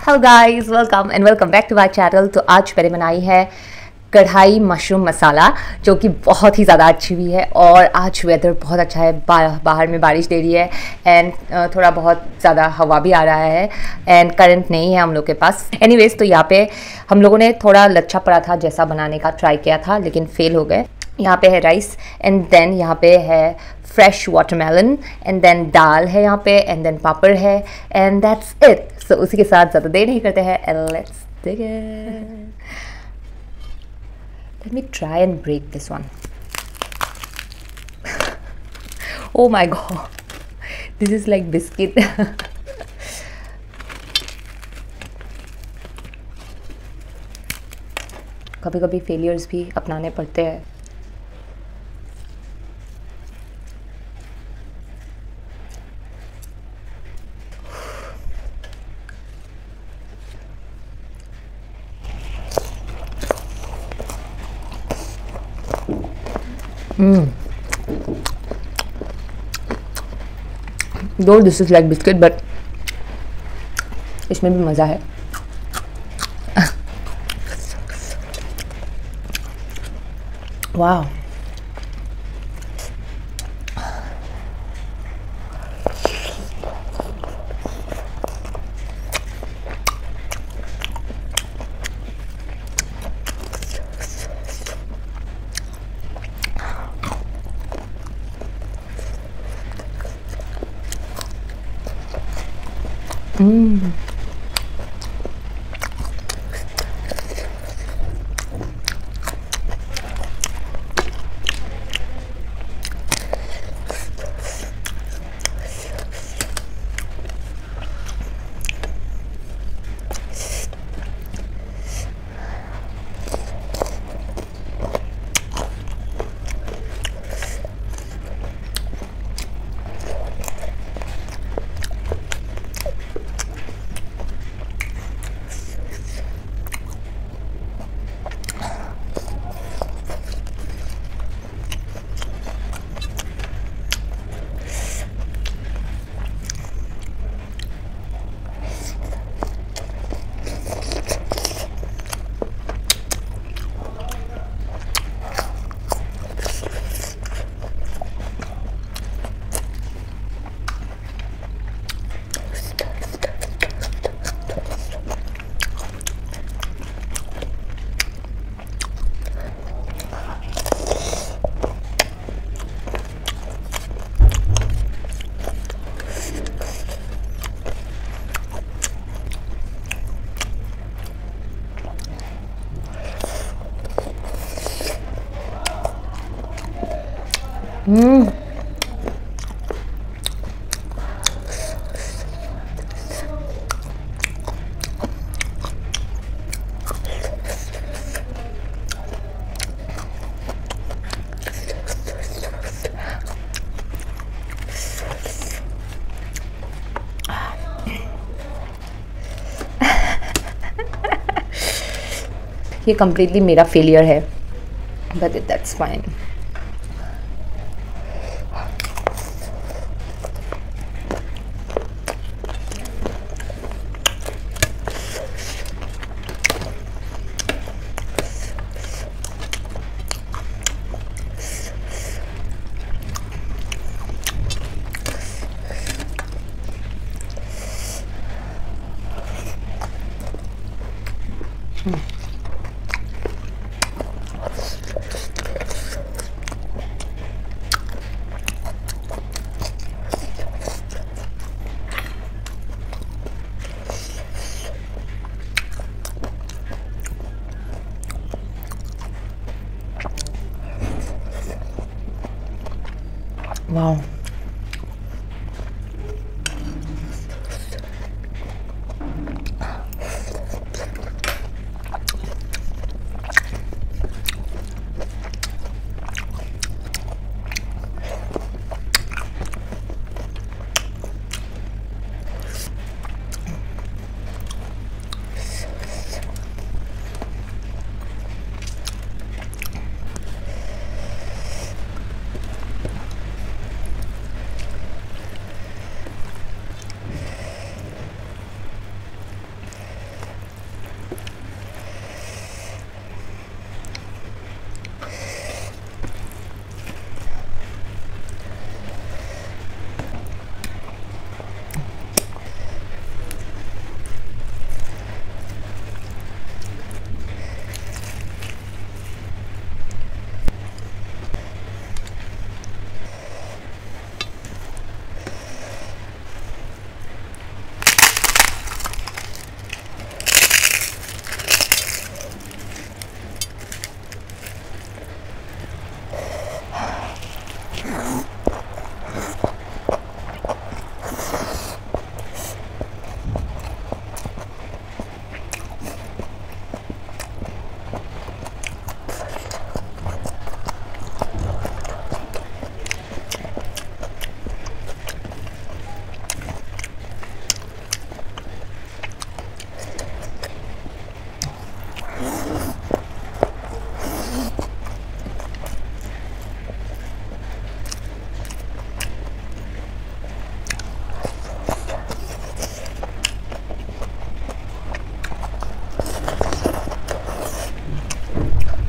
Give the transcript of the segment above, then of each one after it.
Hello guys, welcome back to my channel. तो आज मैंने बनाई है कढ़ाई मशरूम मसाला, जो कि बहुत ही ज़्यादा अच्छी हुई है। और आज वेदर बहुत अच्छा है, बाहर में बारिश दे रही है एंड थोड़ा बहुत ज़्यादा हवा भी आ रहा है एंड करंट नहीं है हम लोग के पास। एनीवेज, तो यहाँ पे हम लोगों ने थोड़ा लच्छा पराठा जैसा बनाने का ट्राई किया था, लेकिन फेल हो गए। यहाँ पे है राइस एंड देन यहाँ पे है फ्रेश वाटरमेलन एंड देन दाल है यहाँ पे एंड देन पापड़ है एंड दैट्स इट। सो उसी के साथ ज़्यादा देर नहीं करते हैं and let's dig it. Let me try and break this one. Oh my god, this is like biscuit. कभी कभी फेलियर्स भी अपनाने पड़ते हैं। Though this is like biscuit, but इसमें भी मज़ा है। वाह, ये कम्प्लीटली मेरा फेलियर है, बट दैट्स फाइन। वाह,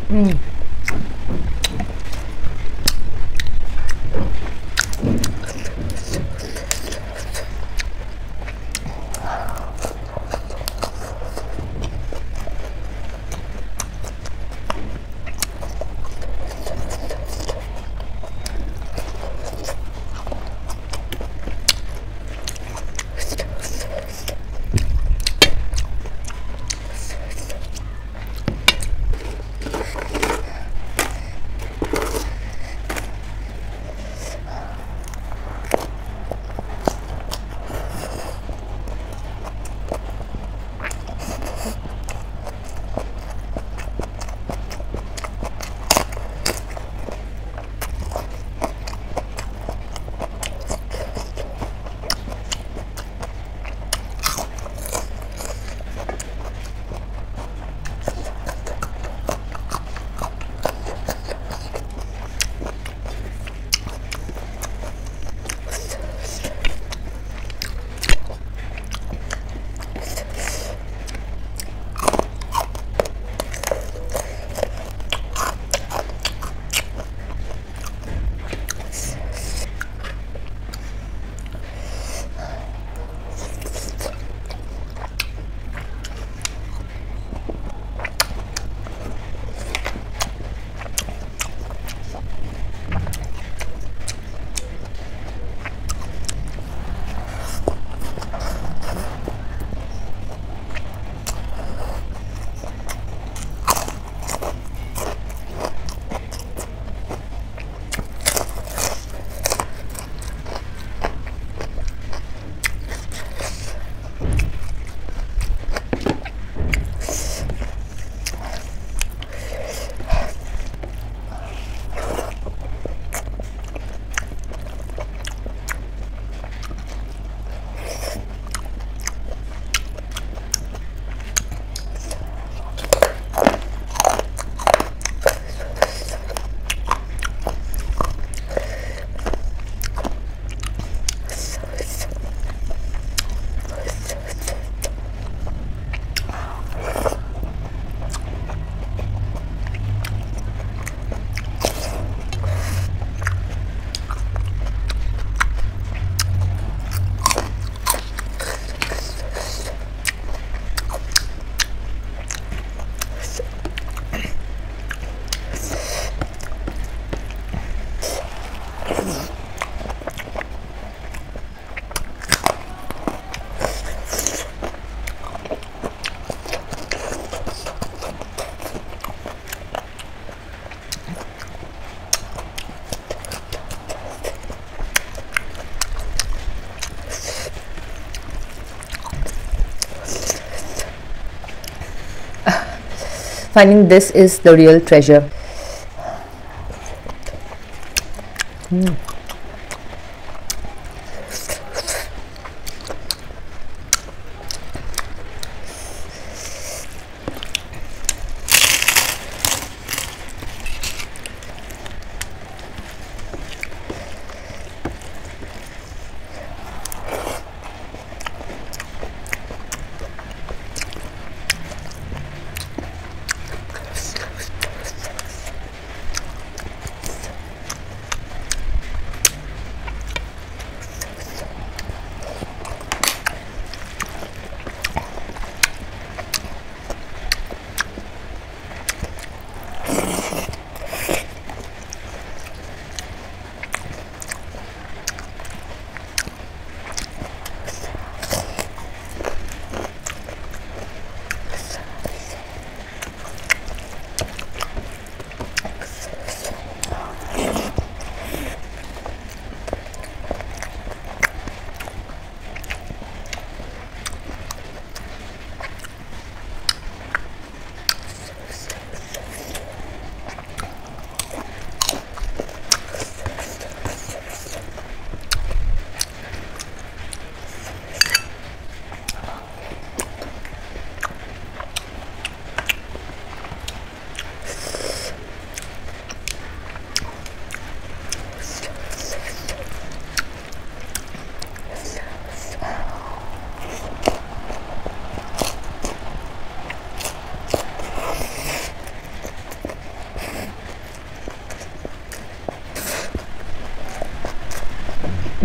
Finding this is the real treasure.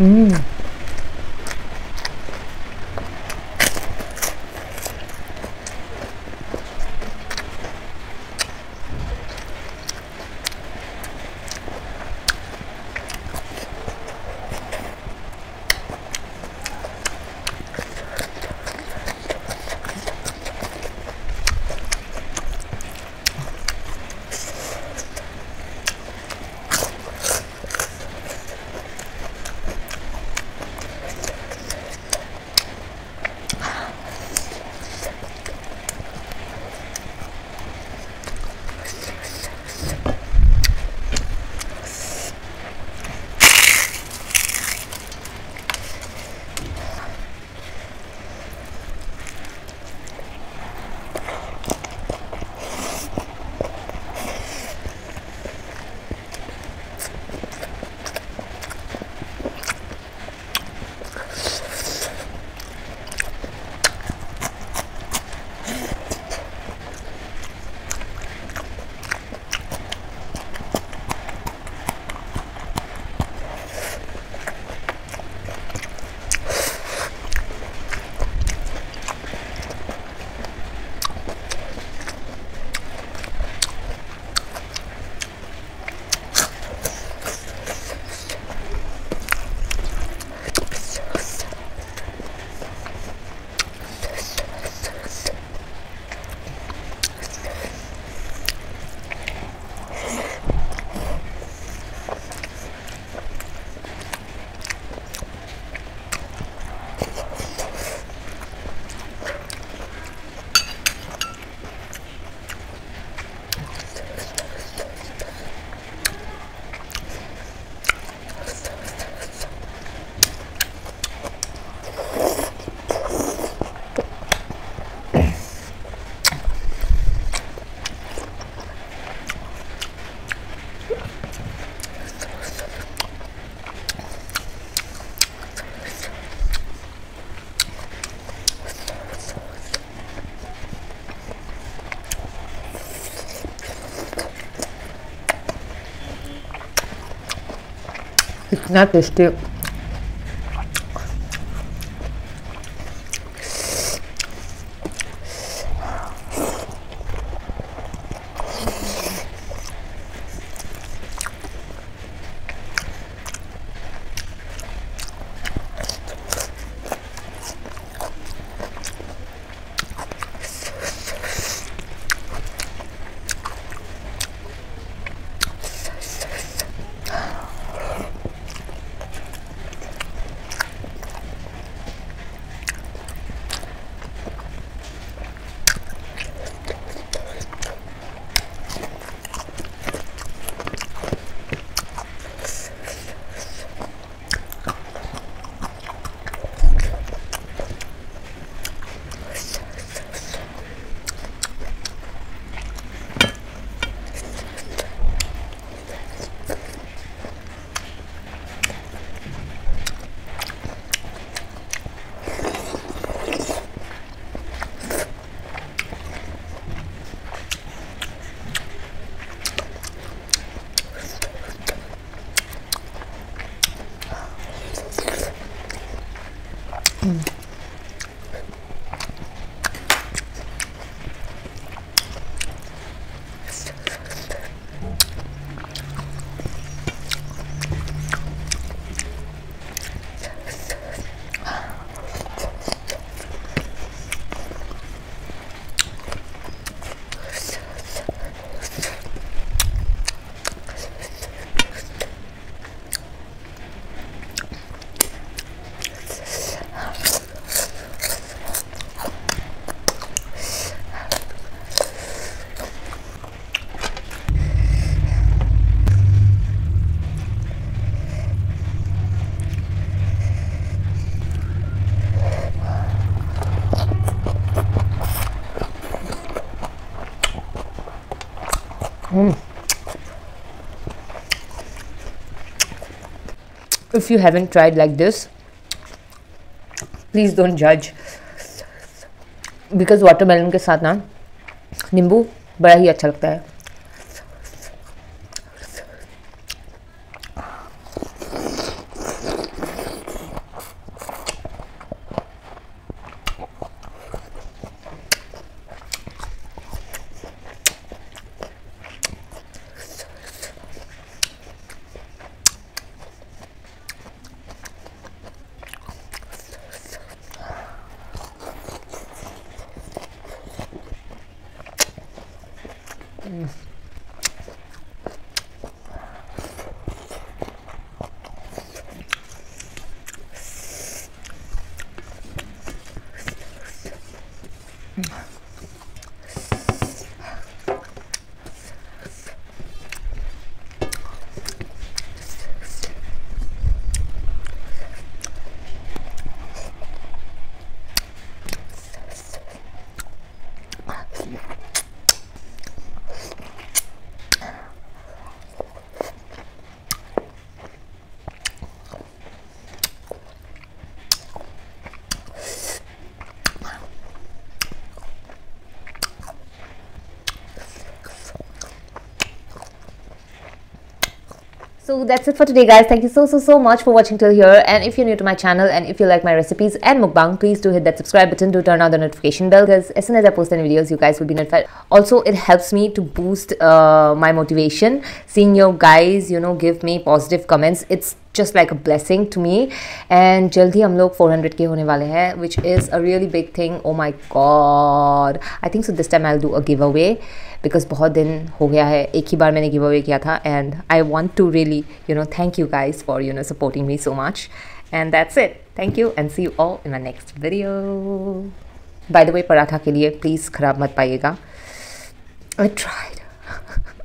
इतना tasty. If you haven't tried like this, please don't judge, because watermelon के साथ ना नींबू बड़ा ही अच्छा लगता है। So that's it for today, guys. Thank you so much for watching till here. And if you're new to my channel and if you like my recipes and mukbang, please do hit that subscribe button to turn on the notification bell, because as soon as I post any videos, you guys will be notified. Also, it helps me to boost my motivation. Seeing you guys, give me positive comments, it's just like a blessing to me. And jaldi hum log 400k hone wale hain, which is a really big thing. Oh my god, I think so this time I'll do a giveaway, because बहुत दिन हो गया है, एक ही बार मैंने give away किया था. And I want to really thank you guys for supporting me so much. And that's it. Thank you and see you all in my next video. By the way, paratha के लिए please ख़राब मत पाइएगा. I tried.